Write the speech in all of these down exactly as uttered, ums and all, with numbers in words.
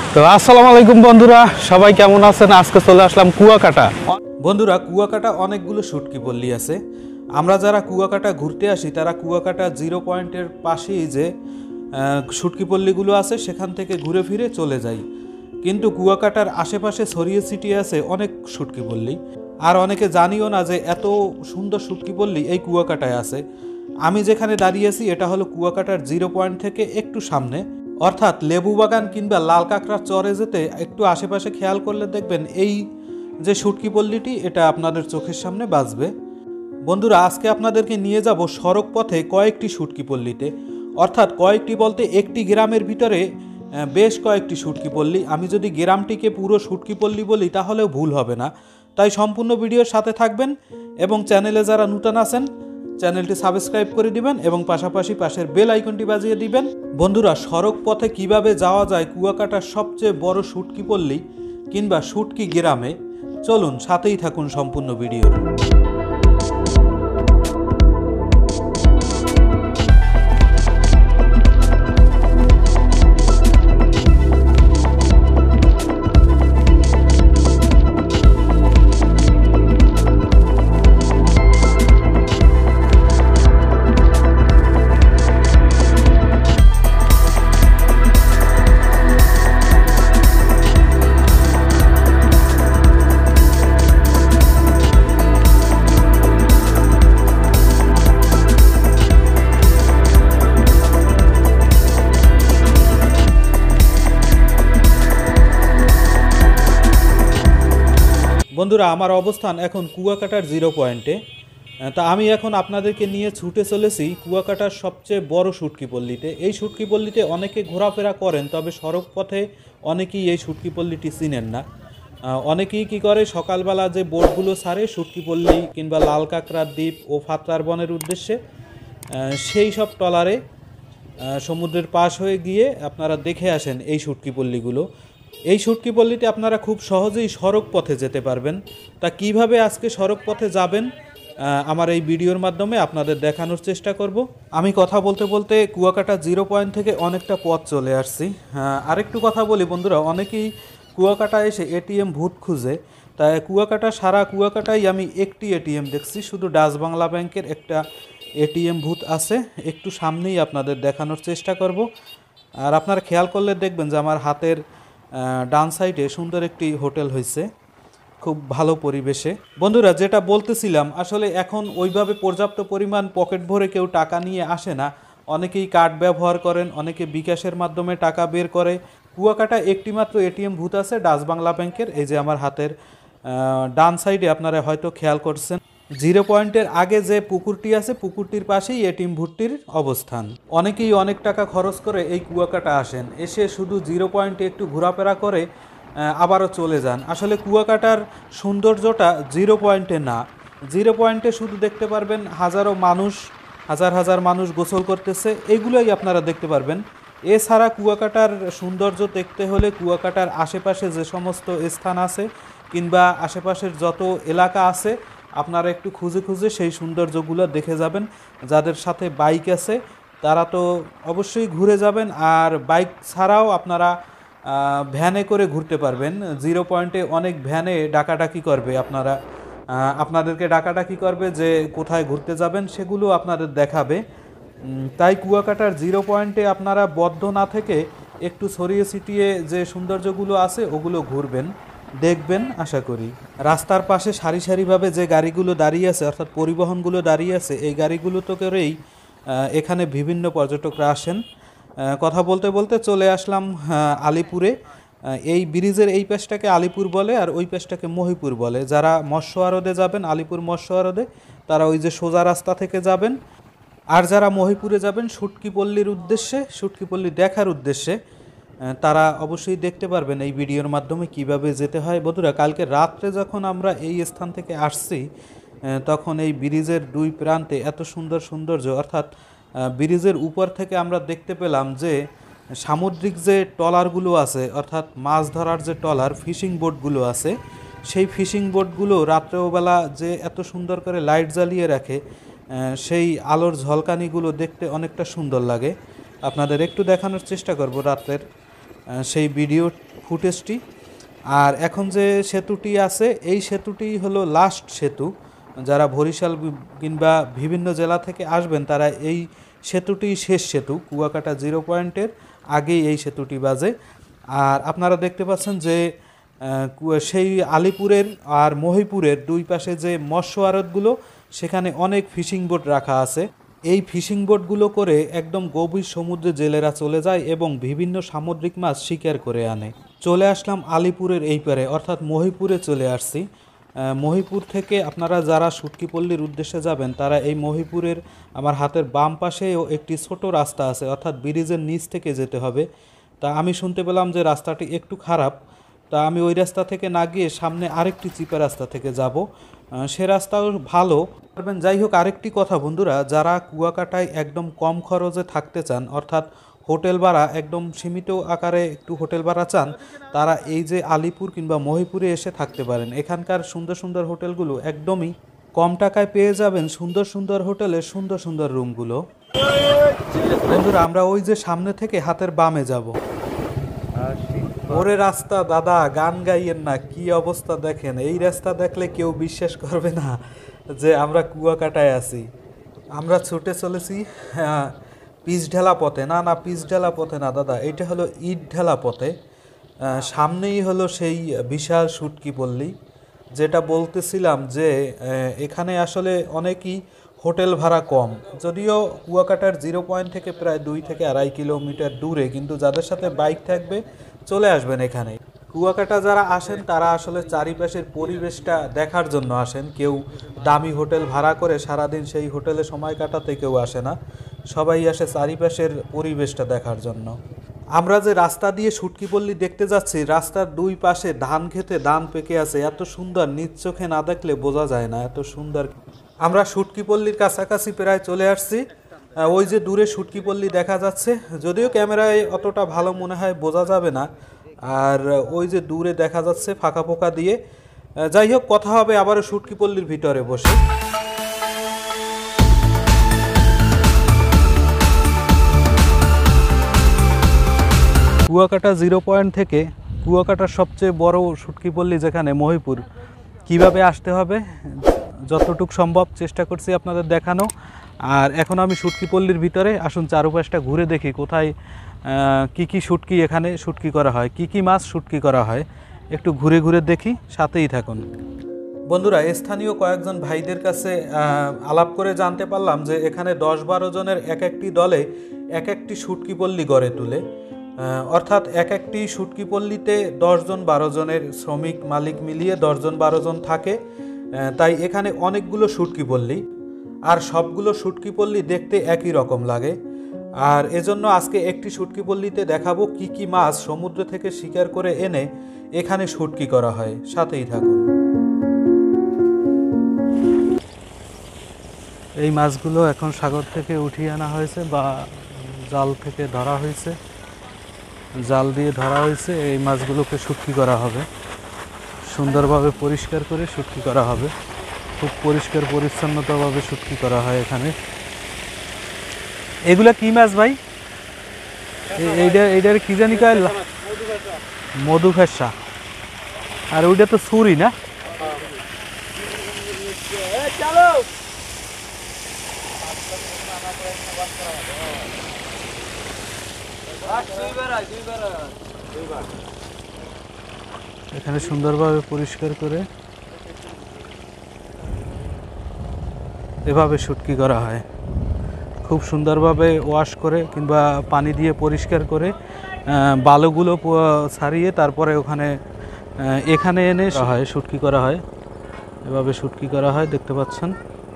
তো আসসালামু আলাইকুম বন্ধুরা, সবাই কেমন আছেন? আজকে চলে আসলাম কুয়াকাটা। বন্ধুরা, কুয়াকাটা অনেকগুলো শুটকি পল্লী আছে। আমরা যারা কুয়াকাটা ঘুরতে আসি তারা কুয়াকাটা জিরো পয়েন্টের পাশেই যে শুটকি পল্লীগুলো আছে সেখান থেকে ঘুরে ফিরে চলে যাই। কিন্তু কুয়াকাটার আশেপাশে ছড়িয়ে ছিটিয়ে আছে অনেক শুটকি পল্লী, আর অনেকে জানিও না যে এত সুন্দর শুটকি পল্লী এই কুয়াকাটায় আছে। আমি যেখানে দাঁড়িয়েছি এটা হলো কুয়াকাটার জিরো পয়েন্ট থেকে একটু সামনে, অর্থাৎ লেবু বাগান কিংবা লাল কাঁকড়ার চরে যেতে একটু আশেপাশে খেয়াল করলে দেখবেন এই যে শুটকি পল্লীটি এটা আপনাদের চোখের সামনে বাজবে। বন্ধুরা, আজকে আপনাদেরকে নিয়ে যাব সড়ক পথে কয়েকটি শুটকি পল্লীতে, অর্থাৎ কয়েকটি বলতে একটি গ্রামের ভিতরে বেশ কয়েকটি শুটকি পল্লী। আমি যদি গ্রামটিকে পুরো শুটকি পল্লী বলি তাহলেও ভুল হবে না, তাই সম্পূর্ণ ভিডিওর সাথে থাকবেন এবং চ্যানেলে যারা নতুন আছেন চ্যানেলটি সাবস্ক্রাইব করে দিবেন এবং পাশাপাশি পাশের বেল আইকনটি বাজিয়ে দিবেন। বন্ধুরা, সড়ক পথে কিভাবে যাওয়া যায় কুয়াকাটার সবচেয়ে বড় শুটকি পল্লী কিংবা শুটকি গ্রামে, চলুন সাথেই থাকুন সম্পূর্ণ ভিডিওর। বন্ধুরা, আমার অবস্থান এখন কুয়াকাটার জিরো পয়েন্টে। তা আমি এখন আপনাদেরকে নিয়ে ছুটে চলেছি কুয়াকাটার সবচেয়ে বড় শুটকি পল্লীতে। এই শুটকি পল্লীতে অনেকে ঘোরাফেরা করেন, তবে সড়ক পথে অনেকেই এই শুটকি পল্লীটি চিনেন না। অনেকেই কি করে, সকালবেলা যে বোটগুলো ছাড়ে শুটকি পল্লী কিংবা লাল কাঁকড়ার দ্বীপ ও ফাতরার বনের উদ্দেশ্যে, সেই সব ট্রলারে সমুদ্রের পাশ হয়ে গিয়ে আপনারা দেখে আসেন এই শুটকি পল্লীগুলো। এই শুটকি পল্লীতে আপনারা খুব সহজেই সড়ক পথে যেতে পারবেন। তা কিভাবে আজকে সড়ক পথে যাবেন আমার এই ভিডিওর মাধ্যমে আপনাদের দেখানোর চেষ্টা করব। আমি কথা বলতে বলতে কুয়াকাটা জিরো পয়েন্ট থেকে অনেকটা পথ চলে আসছি। আরেকটু কথা বলি বন্ধুরা, অনেকেই কুয়াকাটা এসে এটিএম ভূত খুঁজে, তাই কুয়াকাটা সারা কুয়াকাটাই আমি একটি এটিএম দেখছি, শুধু ডাচ বাংলা ব্যাংকের একটা এটিএম ভূত আছে। একটু সামনেই আপনাদের দেখানোর চেষ্টা করব। আর আপনারা খেয়াল করলে দেখবেন যে আমার হাতের ডান সাইডে সুন্দর একটি হোটেল হয়েছে, খুব ভালো পরিবেশে। বন্ধুরা, যেটা বলতেছিলাম, আসলে এখন ওইভাবে পর্যাপ্ত পরিমাণ পকেট ভরে কেউ টাকা নিয়ে আসে না। অনেকেই কার্ড ব্যবহার করেন, অনেকে বিকাশের মাধ্যমে টাকা বের করে। কুয়াকাটা একটি মাত্র এটিএম ভূত আছে ডাচ বাংলা ব্যাংকের, এই যে আমার হাতের ডান সাইডে আপনারা হয়তো খেয়াল করছেন। জিরো পয়েন্টের আগে যে পুকুরটি আছে পুকুরটির পাশেই এটিএম ভূতটির অবস্থান। অনেকেই অনেক টাকা খরচ করে এই কুয়াকাটা আসেন, এসে শুধু জিরো পয়েন্টে একটু ঘোরাফেরা করে আবারও চলে যান। আসলে কুয়াকাটার সৌন্দর্যটা জিরো পয়েন্টে না, জিরো পয়েন্টে শুধু দেখতে পারবেন হাজারো মানুষ, হাজার হাজার মানুষ গোসল করতেছে, এইগুলোই আপনারা দেখতে পারবেন। এছাড়া কুয়াকাটার সৌন্দর্য দেখতে হলে কুয়াকাটার আশেপাশে যে সমস্ত স্থান আছে কিংবা আশেপাশের যত এলাকা আছে আপনারা একটু খুঁজে খুঁজে সেই সৌন্দর্যগুলো দেখে যাবেন। যাদের সাথে বাইক আছে তারা তো অবশ্যই ঘুরে যাবেন, আর বাইক ছাড়াও আপনারা ভ্যানে করে ঘুরতে পারবেন। জিরো পয়েন্টে অনেক ভ্যানে ডাকাডাকি করবে, আপনারা আপনাদেরকে ডাকাডাকি করবে যে কোথায় ঘুরতে যাবেন, সেগুলো আপনাদের দেখাবে। তাই কুয়াকাটার জিরো পয়েন্টে আপনারা বদ্ধ না থেকে একটু ছড়িয়ে ছিটিয়ে যে সৌন্দর্যগুলো আছে ওগুলো ঘুরবেন, দেখবেন আশা করি। রাস্তার পাশে সারি সারিভাবে যে গাড়িগুলো দাঁড়িয়ে আছে, অর্থাৎ পরিবহনগুলো দাঁড়িয়ে আছে, এই গাড়িগুলো তো করেই এখানে বিভিন্ন পর্যটকরা আসেন। কথা বলতে বলতে চলে আসলাম আলিপুরে। এই ব্রিজের এই পাশটাকে আলিপুর বলে আর ওই পাশটাকে মহিপুর বলে। যারা মৎস্য আড়তে যাবেন আলিপুর মৎস্য আড়তে, তারা ওই যে সোজা রাস্তা থেকে যাবেন। আর যারা মহিপুরে যাবেন শুটকি পল্লীর উদ্দেশ্যে, শুটকি পল্লী দেখার উদ্দেশ্যে, তারা অবশ্যই দেখতে পারবেন এই ভিডিওর মাধ্যমে কিভাবে যেতে হয়। বন্ধুরা, কালকে রাত্রে যখন আমরা এই স্থান থেকে আসছি তখন এই ব্রিজের দুই প্রান্তে এত সুন্দর সৌন্দর্য, অর্থাৎ ব্রিজের উপর থেকে আমরা দেখতে পেলাম যে সামুদ্রিক যে ট্রলারগুলো আছে, অর্থাৎ মাছ ধরার যে ট্রলার ফিশিং বোটগুলো আছে, সেই ফিশিং বোটগুলো রাত্রেবেলা যে এত সুন্দর করে লাইট জ্বালিয়ে রাখে, সেই আলোর ঝলকানিগুলো দেখতে অনেকটা সুন্দর লাগে। আপনাদের একটু দেখানোর চেষ্টা করব রাতের সেই ভিডিও ফুটেজটি। আর এখন যে সেতুটি আছে এই সেতুটি হলো লাস্ট সেতু, যারা বরিশাল কিংবা বিভিন্ন জেলা থেকে আসবেন তারা এই সেতুটি শেষ সেতু, কুয়াকাটা জিরো পয়েন্টের আগেই এই সেতুটি বাজে। আর আপনারা দেখতে পাচ্ছেন যে সেই আলিপুরের আর মহিপুরের দুই পাশে যে মৎস্য আড়তগুলো, সেখানে অনেক ফিশিং বোট রাখা আছে। এই ফিশিং বোটগুলো করে একদম গভীর সমুদ্রে জেলেরা চলে যায় এবং বিভিন্ন সামুদ্রিক মাছ শিকার করে আনে। চলে আসলাম আলিপুরের এই পারে, অর্থাৎ মহিপুরে চলে আসছি। মহিপুর থেকে আপনারা যারা শুটকিপল্লির উদ্দেশ্যে যাবেন তারা এই মহিপুরের আমার হাতের বাম পাশেও একটি ছোট রাস্তা আছে, অর্থাৎ ব্রিজের নিচ থেকে যেতে হবে। তা আমি শুনতে পেলাম যে রাস্তাটি একটু খারাপ, তা আমি ওই রাস্তা থেকে না গিয়ে সামনে আরেকটি চিপা রাস্তা থেকে যাব, সে রাস্তাও ভালো পারবেন। যাই হোক, আরেকটি কথা বন্ধুরা, যারা কুয়াকাটায় একদম কম খরচে থাকতে চান, অর্থাৎ হোটেল ভাড়া একদম সীমিত আকারে একটু হোটেল ভাড়া চান, তারা এই যে আলিপুর কিংবা মহিপুরে এসে থাকতে পারেন। এখানকার সুন্দর সুন্দর হোটেলগুলো একদমই কম টাকায় পেয়ে যাবেন, সুন্দর সুন্দর হোটেলে সুন্দর সুন্দর রুমগুলো। বন্ধুরা, আমরা ওই যে সামনে থেকে হাতের বামে যাব। ওরে রাস্তা দাদা, গান গাইয়েন না, কি অবস্থা দেখেন। এই রাস্তা দেখলে কেউ বিশ্বাস করবে না যে আমরা কুয়াকাটায় আছি। আমরা ছুটে চলেছি পিচ ঢালা পথে। না না, পিচ ঢালা পথে না দাদা, এইটা হলো ইট ঢালা পথে। সামনেই হলো সেই বিশাল শুটকিপল্লী, যেটা বলতেছিলাম যে এখানে আসলে অনেকই হোটেল ভাড়া কম, যদিও কুয়াকাটার জিরো পয়েন্ট থেকে প্রায় দুই থেকে আড়াই কিলোমিটার দূরে, কিন্তু যাদের সাথে বাইক থাকবে চলে আসবেন এখানে। কুয়াকাটা যারা আসেন তারা আসলে চারিপাশের পরিবেশটা দেখার জন্য আসেন। কেউ দামি হোটেল ভাড়া করে সারাদিন সেই হোটেলে সময় কাটাতে কেউ আসে না, সবাই আসে চারিপাশের পরিবেশটা দেখার জন্য। আমরা যে রাস্তা দিয়ে শুটকিপল্লী দেখতে যাচ্ছি, রাস্তার দুই পাশে ধান খেতে ধান পেকে আছে, এত সুন্দর, নিজ চোখে না দেখলে বোঝা যায় না এত সুন্দর। আমরা শুটকিপল্লীর কাছাকাছি প্রায় চলে আসছি। ওই যে দূরে শুটকিপল্লী দেখা যাচ্ছে, যদিও ক্যামেরায় অতটা ভালো মনে হয় বোঝা যাবে না। আর ওই যে দূরে দেখা যাচ্ছে ফাঁকা ফোঁকা দিয়ে। যাই হোক, কথা হবে আবারও শুটকিপল্লীর ভিতরে বসে। কুয়াকাটা জিরো পয়েন্ট থেকে কুয়াকাটার সবচেয়ে বড় শুটকিপল্লী যেখানে মহিপুর, কিভাবে আসতে হবে যতটুকু সম্ভব চেষ্টা করছি আপনাদের দেখানো। আর এখন আমি শুটকিপল্লীর ভিতরে, আসুন চারপাশটা ঘুরে দেখি কোথায় কি কি শুটকি এখানে শুটকি করা হয়, কি কি মাছ শুটকি করা হয়, একটু ঘুরে ঘুরে দেখি, সাথেই থাকুন। বন্ধুরা, স্থানীয় কয়েকজন ভাইদের কাছে আলাপ করে জানতে পারলাম যে এখানে দশ বারো জনের এক একটি দলে এক একটি শুটকিপল্লী গড়ে তুলে, অর্থাৎ এক একটি শুটকিপল্লীতে দশজন বারো জনের শ্রমিক মালিক মিলিয়ে দশজন বারো জন থাকে। তাই এখানে অনেকগুলো শুটকিপল্লী, আর সবগুলো শুটকিপল্লী দেখতে একই রকম লাগে। আর এজন্য আজকে একটি শুটকিপল্লীতে দেখাবো কি কি মাছ সমুদ্র থেকে শিকার করে এনে এখানে শুটকি করা হয়, সাথেই থাকুন। এই মাছগুলো এখন সাগর থেকে উঠিয়ে আনা হয়েছে বা জাল থেকে ধরা হয়েছে, জাল দিয়ে ধরা হয়েছে। এই মাছগুলোকে শুটকি করা হবে, সুন্দরভাবে পরিষ্কার করে শুটকি করা হবে। খুব পরিষ্কার পরিচ্ছন্নতাভাবে শুটকি করা হয় এখানে। এগুলা কি মাছ ভাই? এইটা এইটার কি জানি কয়, মধুখাসা। আর ওইটা তো ছুরি না? এখানে সুন্দরভাবে পরিষ্কার করে এভাবে শুটকি করা হয়। খুব সুন্দরভাবে ওয়াশ করে কিংবা পানি দিয়ে পরিষ্কার করে বালুগুলো ছাড়িয়ে তারপরে ওখানে এখানে এনে হয় শুটকি করা হয়। এভাবে শুটকি করা হয়, দেখতে পাচ্ছেন।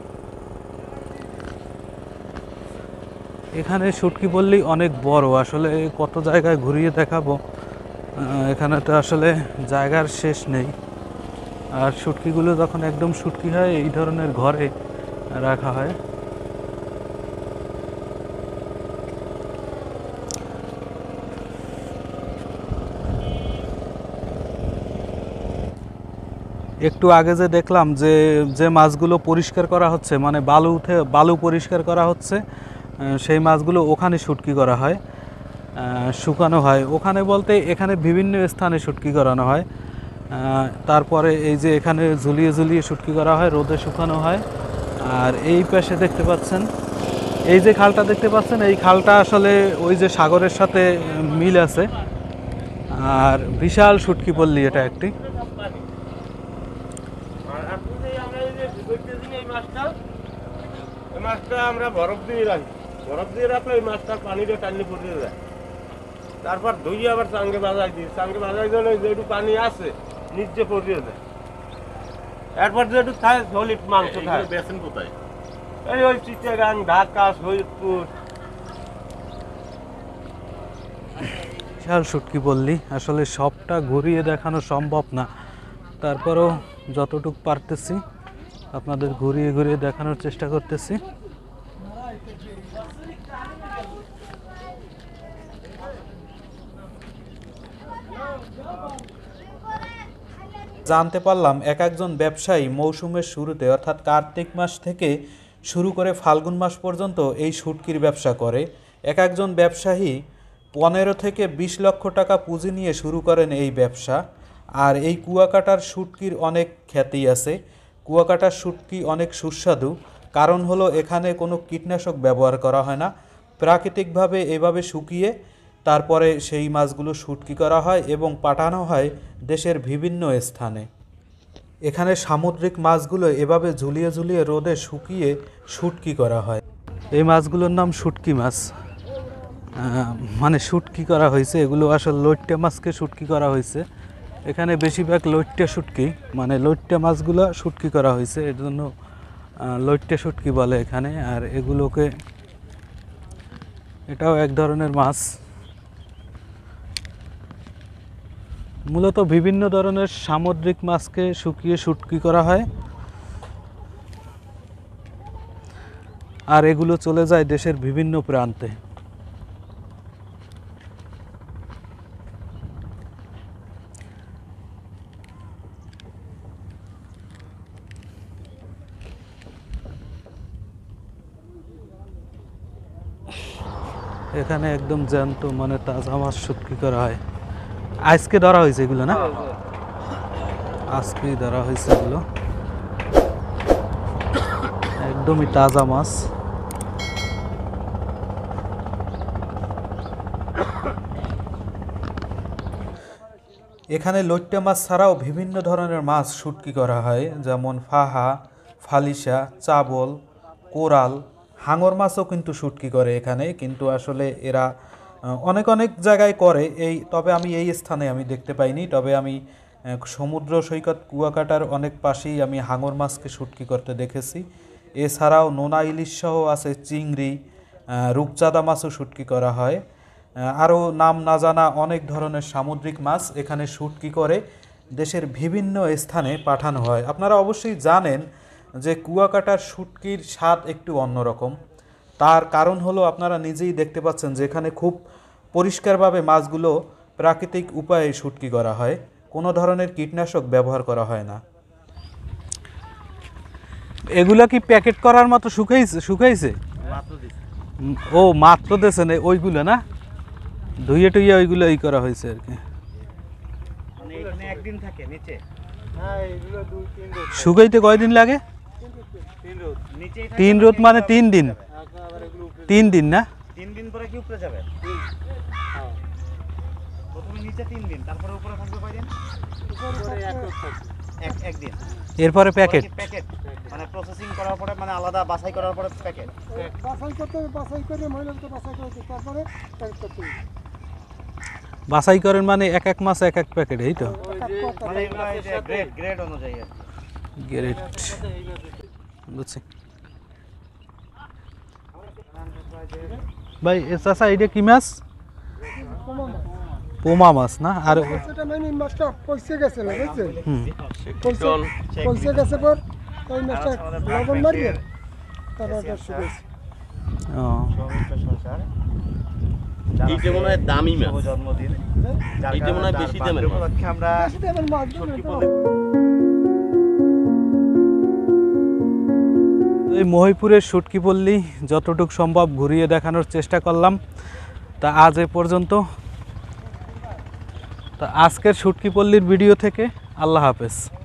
এখানে শুটকিপল্লী অনেক বড়, আসলে কত জায়গায় ঘুরিয়ে দেখাবো, এখানে তো আসলে জায়গার শেষ নেই। আর শুটকিগুলো যখন একদম শুটকি হয় এই ধরনের ঘরে রাখা হয়। একটু আগে যে দেখলাম যে যে মাছগুলো পরিষ্কার করা হচ্ছে, মানে বালু উঠে বালু পরিষ্কার করা হচ্ছে, সেই মাছগুলো ওখানে শুটকি করা হয়। শুকানো হয়। ওখানে বলতে এখানে বিভিন্ন স্থানে শুটকি করানো হয়। তারপরে এই যে এখানে ঝুলিয়ে ঝুলিয়ে শুটকি করা হয়, রোদে শুকানো হয়। আর এই পাশে দেখতে পাচ্ছেন, এই যে খালটা দেখতে পাচ্ছেন, এই খালটা আসলে ওই যে সাগরের সাথে মিল আছে। আর বিশাল শুটকি পল্লী এটা একটি। মাছটা আমরা বরফ দিয়ে রাখি, বরফ দিয়ে রাখলে ওই মাছটার পানিটা টানি পড়ে যায়। তারপর ধুইয়ে আবার চাঙ্গে বাজাই দিই, চাঙ্গে বাজাই দিলে যেটু পানি আছে নিচে পড়ে যায়। এরপর যেটু থাকে সলিড মাংস থাকে। বেসন কোথায়? এই ওই চিটাগাং, ঢাকা, সৈয়দপুর। বিশাল শুটকি পল্লী, আসলে সবটা ঘুরিয়ে দেখানো সম্ভব না, তারপরেও যতটুকু পারতেছি আপনাদের ঘুরিয়ে ঘুরিয়ে দেখানোর চেষ্টা করতেছি। জানতে পারলাম এক একজন ব্যবসায়ী মৌসুমের শুরুতে অর্থাৎ কার্তিক মাস থেকে শুরু করে ফাল্গুন মাস পর্যন্ত এই শুটকির ব্যবসা করে। এক একজন ব্যবসায়ী পনেরো থেকে বিশ লক্ষ টাকা পুঁজি নিয়ে শুরু করেন এই ব্যবসা। আর এই কুয়াকাটার শুটকির অনেক খ্যাতি আছে। কুয়াকাটার শুটকি অনেক সুস্বাদু, কারণ হলো এখানে কোনো কীটনাশক ব্যবহার করা হয় না, প্রাকৃতিকভাবে এভাবে শুকিয়ে তারপরে সেই মাছগুলো শুটকি করা হয় এবং পাঠানো হয় দেশের বিভিন্ন স্থানে। এখানে সামুদ্রিক মাছগুলো এভাবে ঝুলিয়ে ঝুলিয়ে রোদে শুকিয়ে শুটকি করা হয়। এই মাছগুলোর নাম শুটকি মাছ, মানে শুটকি করা হয়েছে। এগুলো আসলে লইট্টা মাছকে শুটকি করা হয়েছে। এখানে বেশিরভাগ লইট্টা শুটকি, মানে লইট্টা মাছগুলো শুটকি করা হয়েছে, এর জন্য লইট্টা শুটকি বলে এখানে। আর এগুলোকে, এটাও এক ধরনের মাছ। মূলত বিভিন্ন ধরনের সামুদ্রিক মাছকে শুকিয়ে শুটকি করা হয়, আর এগুলো চলে যায় দেশের বিভিন্ন প্রান্তে। এখানে একদম জ্যান্ত, মানে তাজা মাছ শুটকি করা হয়। আজকে ধরা হয়েছে এগুলো, না আজকেই ধরা হয়েছে এগুলো, একদমই তাজা মাছ। এখানে লইট্টা মাছ ছাড়াও বিভিন্ন ধরনের মাছ শুটকি করা হয়, যেমন ফাহা, ফালিশা, চাবল, কোরাল, হাঙর মাছও কিন্তু শুটকি করে এখানে। কিন্তু আসলে এরা অনেক অনেক জায়গায় করে এই, তবে আমি এই স্থানে আমি দেখতে পাইনি। তবে আমি সমুদ্র সৈকত কুয়াকাটার অনেক পাশেই আমি হাঙর মাছকে শুটকি করতে দেখেছি। এছাড়াও নোনা ইলিশ সহ আছে চিংড়ি, রূপচাঁদা মাছও শুটকি করা হয়। আরও নাম না জানা অনেক ধরনের সামুদ্রিক মাছ এখানে শুটকি করে দেশের বিভিন্ন স্থানে পাঠানো হয়। আপনারা অবশ্যই জানেন যে কুয়াকাটার শুটকির স্বাদ একটু অন্যরকম। তার কারণ হলো আপনারা নিজেই দেখতে পাচ্ছেন যে এখানে খুব পরিষ্কারভাবে মাছগুলো প্রাকৃতিক উপায়ে শুটকি করা হয়, কোনো ধরনের কীটনাশক ব্যবহার করা হয় না। এগুলা কি প্যাকেট করার মতো শুকাইছে শুকাইছে ও মাত্র দিয়েছেন ওইগুলো, না ধুইয়ে টুইয়ে ওইগুলো ই করা হয়েছে আর কি। শুকাইতে কয়দিন লাগে? তিন রোদ, মানে তিন দিন তিন দিন না তিন দিন পরে কি উপরে যাবে? প্রথমে নিচে তিন দিন, তারপরে উপরে থাকবে কয়দিন? এক একদিন। এরপরে প্যাকেট প্যাকেট মানে প্রসেসিং করার পরে, মানে আলাদা বাছাই করার পরে প্যাকেট। বাছাই করতে বাছাই করে মহিলাকে বাছাই করতে, তারপরে প্যাকেট করতে হবে। বাছাই করেন মানে এক এক মাস এক এক প্যাকেট, এই তো মানে এগুলো এই যে গ্রেড গ্রেড অনুযায়ী আর কি। গ্রেড বুঝছি ভাই। এ চাচা এটা কি মাছ? পোমা মাছ না? আর সেটা মানে মাছটা পয়সে গেছে না, বুঝছেন? হুম পয়সে পয়সে গেছে পর ওই মাছটা লবণ মারিয়ে তারপর ওটা শুকাইছে। ও এইটা মনে হয় দামি মাছ, জন্মদিন এইটা মনে হয় বেশি দামের মাছ। আমরা সেটা এবার মাছ ধরে এই মহিপুরের শুটকি পল্লী যতটুকু সম্ভব ঘুরিয়ে দেখানোর চেষ্টা করলাম। তা আজ এ পর্যন্ত। তা আজকের শুটকি পল্লীর ভিডিও থেকে আল্লাহ হাফেজ।